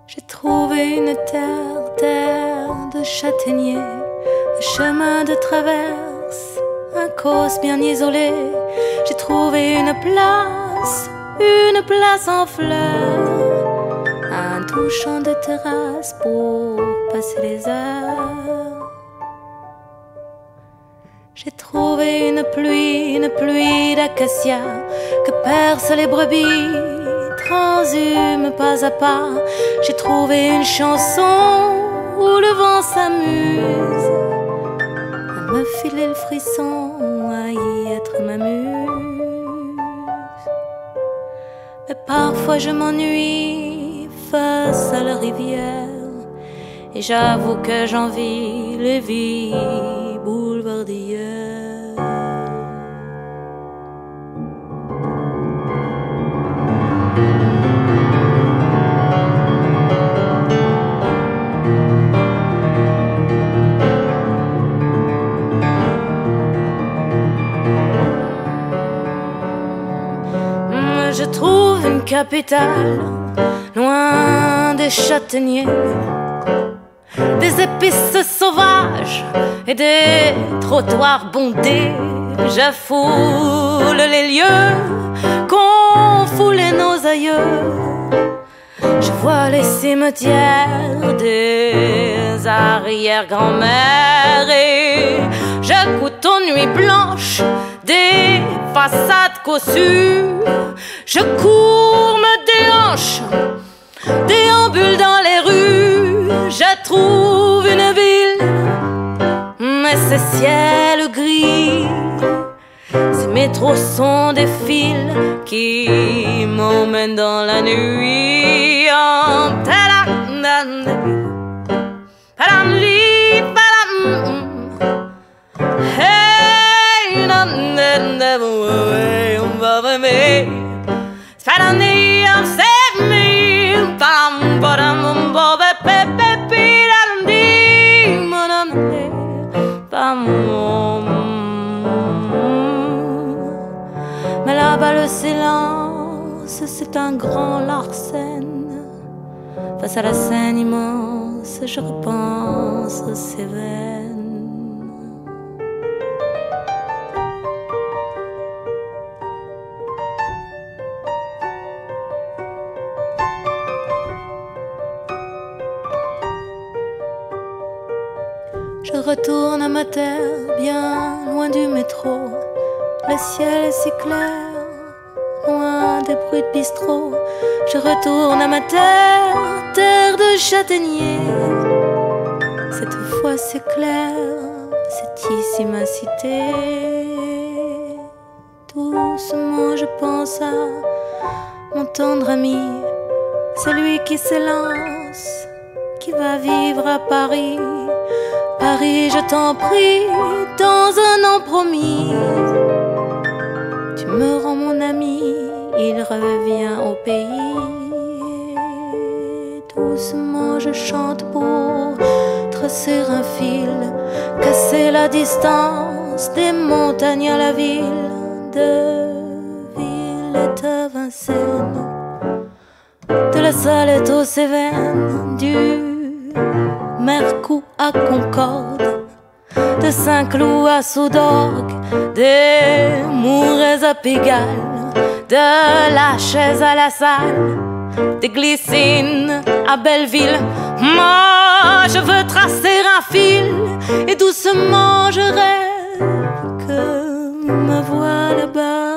J'ai trouvé une terre de châtaigniers, un chemin de traverse, un cause bien isolé. J'ai trouvé une place en fleurs, un doux champ de terrasse pour passer les heures. J'ai trouvé une pluie d'acacia que percent les brebis, transhume pas à pas. J'ai trouvé une chanson où le vent s'amuse à me filer le frisson, à y être ma muse. Mais parfois je m'ennuie face à la rivière, et j'avoue que j'envie les vies boulevards d'hier. Je trouve une capitale loin des châtaigniers, des épices sauvages et des trottoirs bondés. Je foule les lieux qu'ont foulé nos aïeux. Je vois les cimetières des arrière-grand-mères et je goûte aux nuits blanches des façades cossues. Je cours, me déhanche, déambule dans les rues. Je trouve une ville, mais ces ciels gris, ces métros sont des fils qui m'emmènent dans la nuit. Mais là-bas le silence, c'est un grand Larsen. Face à la scène immense, je repense aux Cévennes. Je retourne à ma terre, bien loin du métro. Le ciel est si clair, loin des bruits de bistrot. Je retourne à ma terre de châtaigniers. Cette fois c'est clair, c'est ici ma cité. Doucement je pense à mon tendre ami, celui qui s'élance, qui va vivre à Paris. Paris, je t'en prie, dans un an promis, tu me rends mon ami, il revient au pays. Doucement je chante pour tracer un fil, casser la distance des montagnes à la ville, de Villette à Vincennes, de la Salette aux Cévennes, du Mercou à Concorde, de Saint-Cloud à Soudorgue, des Mourets à Pigalle, de la Chaise à la Salle, des Glycines à Belleville. Moi je veux tracer un fil, et doucement je rêve que me voit là-bas